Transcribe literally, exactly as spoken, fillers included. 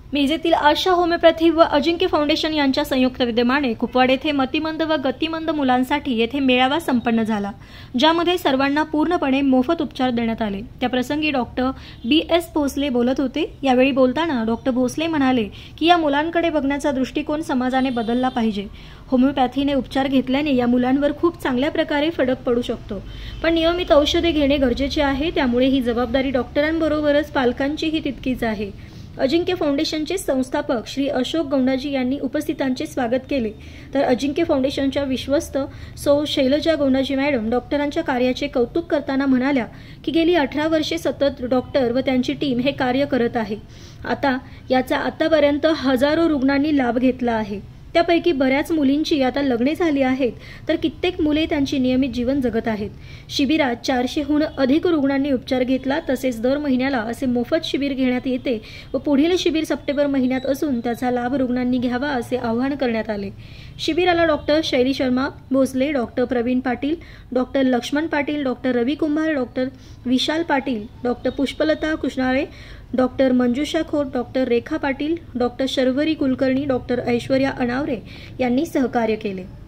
मिरजेतील आशा होमिओपॅथी व अजिंक्य फाउंडेशन यांच्या संयुक्त विद्यमाने कुपवाड येथे मतिमंद व गतिमंद मुलांसाठी येथे मेळावा संपन्न झाला, ज्यामध्ये सर्वांना पूर्णपणे मोफत उपचार देण्यात आले। त्याप्रसंगी डॉक्टर बी एस भोसले बोलत होते। यावेळी बोलताना डॉक्टर भोसले म्हणाले की या मुलांकडे बघण्याचा दृष्टिकोन समाजाने बदलला पाहिजे। होमिओपॅथीने उपचार घेतल्याने या मुलांवर खूप चांगल्या प्रकारे फरक पडू शकतो, पण नियमित औषधे घेणे गरजेचे आहे। त्यामुळे ही जबाबदारी डॉक्टरांबरोबरच पालकांचीही तितकीच आहे। अजिंक्य फाउंडेशनचे संस्थापक श्री अशोक गौंडाजी यांनी उपस्थितांचे स्वागत केले, तर अजिंक्य फाउंडेशनच्या विश्वस्त सौ शैलजा गौंडाजी मॅडम डॉक्टरांच्या कार्याचे कौतुक करताना म्हणाल्या की गेली अठरा वर्षे सतत डॉक्टर व त्यांची टीम हे कार्य करत आहे। आता याचा आतापर्यंत हजारो रुग्णांनी लाभ घेतला आहे। त्यापैकी बऱ्याच मुलींची आता लग्ने झाली आहेत, तर कित्येक मुले त्यांची नियमित जीवन जगत आहेत। शिबिरात चारशेहून अधिक रुग्णांनी उपचार घेतला। तसेच दर महिन्याला असे मोफत शिबिर घेण्यात येते व पुढील शिबिर सप्टेंबर महिन्यात असून त्याचा लाभ रुग्णांनी घ्यावा असे आवाहन करण्यात आले। शिबिराला doctor Shaili Sharma Bhosale, doctor Pravin Patil, doctor Laxman Patil, doctor Ravi Kumbhar, doctor Vishal Patil, doctor Pushpalata Krishnale, doctor Manjusha Khot, doctor Rekha Patil, doctor Sharvari Kulkarni, doctor Aishwarya Anaware यांनी सहकार्य केले।